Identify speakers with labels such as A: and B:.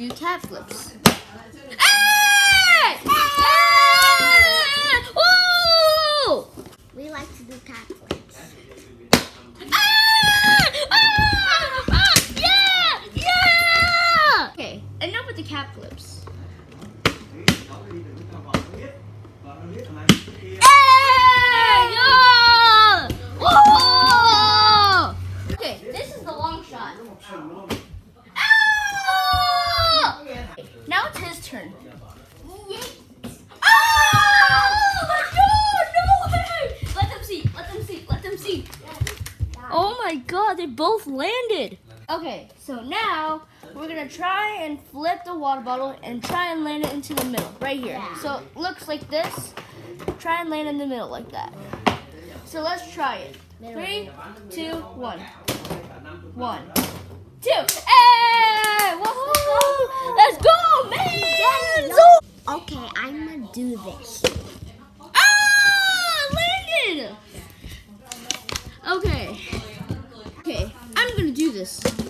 A: do cat flips. Woo!
B: We like to do cat flips.
A: Yeah! Okay, enough with the cat flips. Okay, this is the long shot. Now it's his turn. Let them see. Oh my god, they both landed. Okay, so now we're gonna try and flip the water bottle and try and land it into the middle, right here.
B: Yeah.
A: So it looks like this. Try and land in the middle like that. So let's try it. 3, 2, 1. 1, 2. Hey! Woohoo! Let's go, man!
B: Okay, I'm gonna do this.
A: Landed! Okay, I'm gonna do this.